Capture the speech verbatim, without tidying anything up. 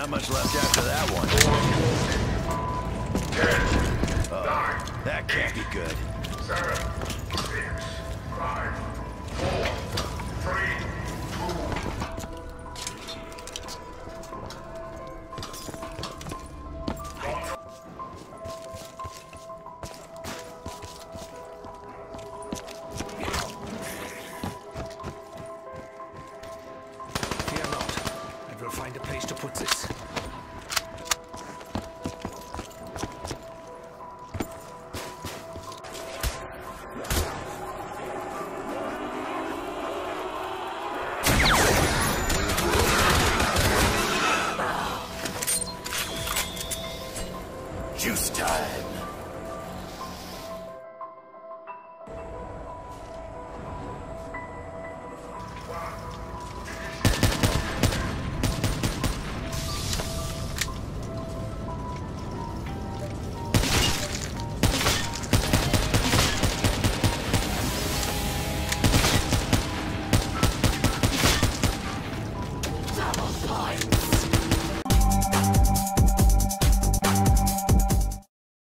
Not much left after that one. Ten, Uh, nine, that can't be good. seven, six, five, four, three, Fear not. I will find a place to put this. Juice time. Double points.